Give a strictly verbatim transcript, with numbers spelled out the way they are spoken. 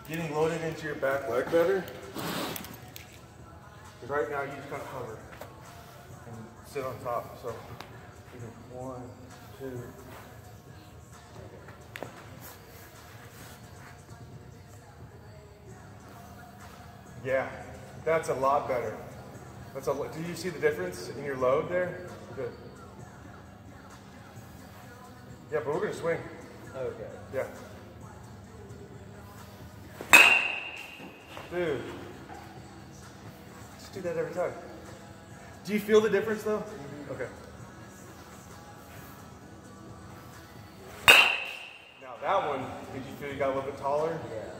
getting loaded into your back leg better. Because right now you just kind of hover and sit on top. So one, two. Yeah, that's a lot better. That's a. Do you see the difference in your load there? Good. Yeah, but we're gonna swing. Okay. Yeah. Dude. Just do that every time. Do you feel the difference though? Mm-hmm. Okay. Now that one, did you feel you got a little bit taller? Yeah.